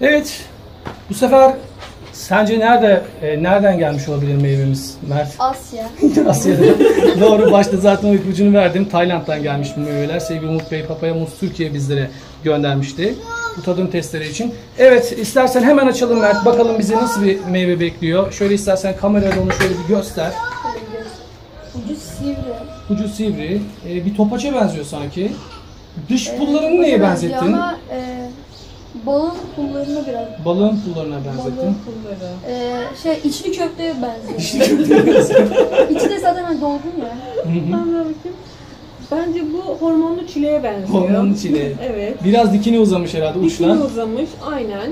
Evet, bu sefer sence nereden gelmiş olabilir meyvemiz Mert? Asya. Asya'da. Doğru, başta zaten o ipucunu verdim. Tayland'dan gelmiş bu meyveler. Sevgili Umut Bey, Papaya Muz Türkiye bizlere göndermişti bu tadım testleri için. Evet, istersen hemen açalım Mert. Bakalım bizi nasıl bir meyve bekliyor. Şöyle istersen kamerada onu şöyle bir göster. Ucu sivri. Ucu sivri. Bir topaça benziyor sanki. Dış pullarını neye benzettin? Ama balın pullarına biraz. Balığın pullarına benzettin. Balığın pulları. İçli köfteye benziyor. İçli köfteye benziyor. İçi de zaten hani dolgun ya. Bakayım. Bence bu hormonlu çileğe benziyor. Hormonlu çileğe. Evet. Biraz dikine uzamış herhalde uçtan. Dikine uzamış, aynen.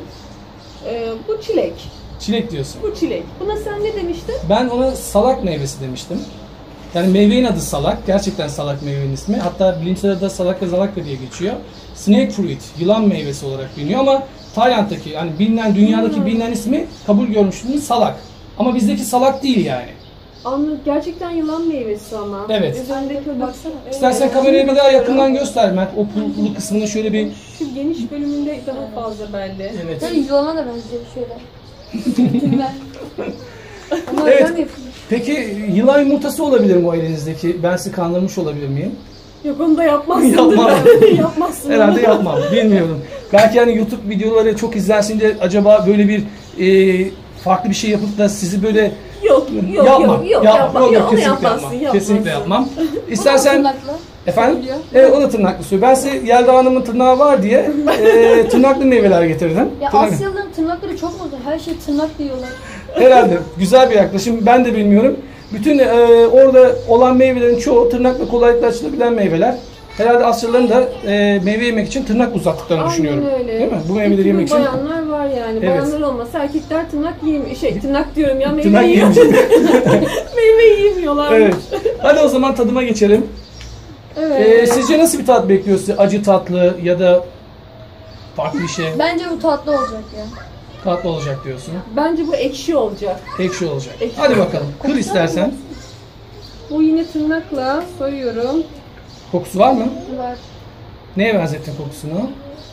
Bu çilek. Çilek diyorsun. Bu çilek. Buna sen ne demiştin? Ben ona salak meyvesi demiştim. Yani meyvenin adı salak. Gerçekten salak meyvenin ismi. Hatta bilimsel adı salak ve zalaka diye geçiyor. Snake fruit, yılan meyvesi olarak biliniyor ama Tayland'daki, yani bilinen, dünyadaki bilinen ismi kabul görmüş salak. Ama bizdeki salak değil yani. Anladım. Gerçekten yılan meyvesi ama. Evet. Üzerindeki baksana. İstersen kameraya bir daha yakından göster Mert. O pullu kısmını şöyle bir... Şu geniş bölümünde daha fazla belli. Evet. Yani yılana da benziyor şöyle. Tümler. Ama Evet. öyle mi yapılmış? Peki yılan yumurtası olabilir mi o elinizdeki? Ben sizi kandırmış olabilir miyim? Yok, onu da yapmazsın. Yapmam. Yapmazsın. Herhalde yapmam. Bilmiyorum. Belki hani YouTube videoları çok izlensin de acaba böyle bir farklı bir şey yapıp da sizi böyle Yok, yapmam. yapma. Yok, onu kesinlikle yapmazsın. yapmam. Kesinlikle yapmam. İstersen Tırnakla. efendim? Söylüyor. Evet, o da tırnaklı söylüyor. Ben size Yelda Hanım'ın tırnağı var diye tırnaklı meyveler getirdim. Ya Tırnak- Asyalıların tırnakları çok mu? Her şey tırnak diyorlar. Herhalde güzel bir yaklaşım. Ben de bilmiyorum. Bütün orada olan meyvelerin çoğu tırnakla kolaylıkla açılabilen meyveler. Herhalde Asyalıların da meyve yemek için tırnak uzattıklarını düşünüyorum. Aynen öyle. Değil mi? Bu meyveleri yemek için. Bayanlar var yani. Evet. Bayanlar olmasa erkekler tırnak yiyemiyor. Tırnak diyorum ya, meyve Tırnak yiyemiyor. yiyemeyecek. Meyve yiyemiyorlar. Evet. Hadi o zaman tadıma geçelim. Evet. Sizce nasıl bir tat bekliyor sizi? Acı tatlı ya da farklı bir şey? Bence bu tatlı olacak ya. Tatlı olacak diyorsun. Bence bu ekşi olacak. Ekşi olacak. Ekşi Hadi olacak. bakalım. Kır istersen. Bu yine tırnakla soyuyorum. Kokusu var mı? Var. Neye benzettin kokusunu?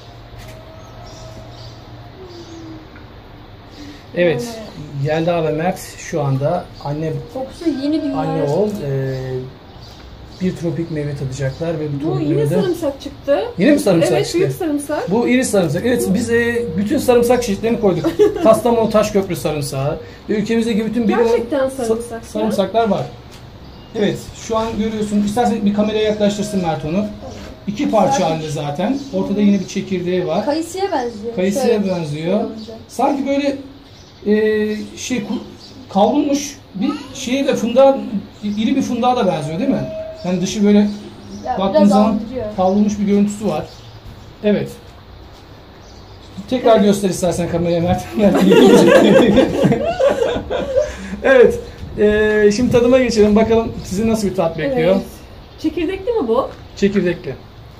Evet. Yelda ve Mert şu anda anne Kokusu yeni dünya. oğul bir tropik meyve tadacaklar ve bu Bu tropik yine meyvede... sarımsak çıktı. Yine mi sarımsak Evet, çıktı? büyük sarımsak. Bu iri sarımsak. Evet, biz bütün sarımsak çeşitlerini koyduk. Kastamonu Taşköprü sarımsağı ve ülkemizdeki bütün Gerçekten sarımsak. sarımsaklar var. Evet, şu an görüyorsun. İstersen bir kameraya yaklaştırsın Mert onu. İki parça halinde zaten. Ortada yine bir çekirdeği var. Kayısıya benziyor. Kayısıya Şöyle benziyor. olunca. Sanki böyle kavrulmuş bir şeye de fındığa, iri bir fındığa da benziyor değil mi? Yani dışı böyle Ya baktığın biraz zaman andırıyor. kavrulmuş bir görüntüsü var. Evet. Tekrar göster istersen kameraya Mert. Evet. Şimdi tadıma geçelim. Bakalım sizi nasıl bir tat bekliyor. Evet. Çekirdekli mi bu? Çekirdekli.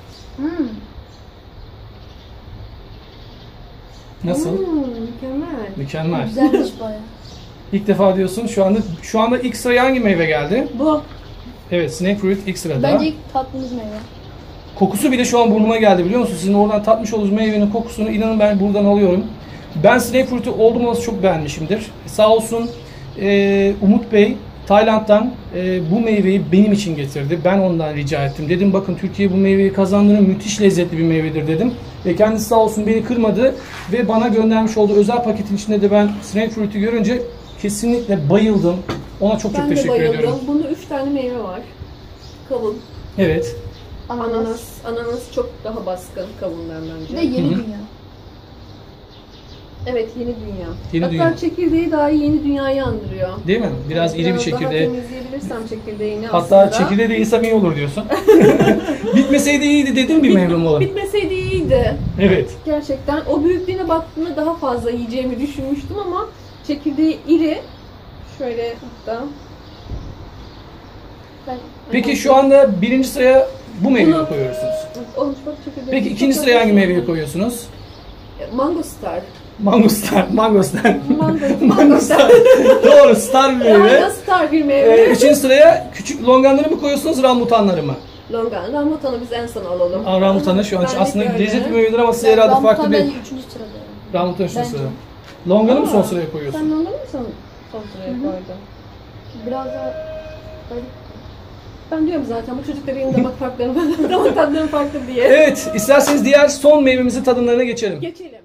Nasıl? Mükemmel. Mükemmel. Güzelmiş bayağı. İlk defa diyorsun. Şu anda ilk sıraya hangi meyve geldi? Bu. Evet, Snake Fruit ilk sırada. Bence ilk tatlımız meyve. Kokusu bile şu an burnuma geldi, biliyor musun? Sizin oradan tatmış olduğunuz meyvenin kokusunu inanın ben buradan alıyorum. Ben Snake Fruit'u oldum olası çok beğenmişimdir. Sağ olsun Umut Bey Tayland'dan bu meyveyi benim için getirdi. Ben ondan rica ettim. Dedim bakın Türkiye bu meyveyi kazandığını, müthiş lezzetli bir meyvedir dedim. Ve kendisi sağ olsun beni kırmadı ve bana göndermiş olduğu özel paketin içinde de ben Snake Fruit'u görünce kesinlikle bayıldım. Ona çok Ben de teşekkür bayıldım. ediyorum. Bunda 3 tane meyve var. Kavun, Evet. ananas. Ananas çok daha baskın kavundan Bir bence. de yeni dünya. Evet, yeni dünya. Yeni Hatta dünya. çekirdeği dahi yeni dünyayı andırıyor. Değil mi? Biraz iri bir Daha çekirdeği. temizleyebilirsem çekirdeğini Hatta aslında. çekirdeği de yesem iyi olur diyorsun. Bitmeseydi iyiydi dediğin bir meyve mi olur? Bitmeseydi iyiydi. Evet. Gerçekten o büyüklüğüne baktığımda daha fazla yiyeceğimi düşünmüştüm ama çekirdeği iri. Şöyle hatta. Peki şu anda birinci sıraya bu meyveyi koyuyorsunuz. Olmuş bak çekirdeği. Peki ikinci sıraya hangi meyveyi koyuyorsunuz? Mango Star. Mangostar. Mangostar. Mango Star. Doğru, star bir meyve. Mango Star bir meyve. Üçüncü sıraya küçük longanları mı koyuyorsunuz, rambutanları mı? Rambutan'ı biz en son alalım. Rambutanı şu an Ben de aslında öyle. lezzetli bir meyvedir ama size herhalde farklı Rambutan bir... bence 3. sırada. Rahmetli aşısı. Bence. Longanı mı son Aa, sıraya koyuyorsun? Sen onu mu son sıraya Hı hı. koydun? Biraz daha garip. Ben diyorum zaten bu çocukların yanında damak farkları farklı diye. Evet, isterseniz diğer son meyvemizin tadımlarına geçelim. Geçelim.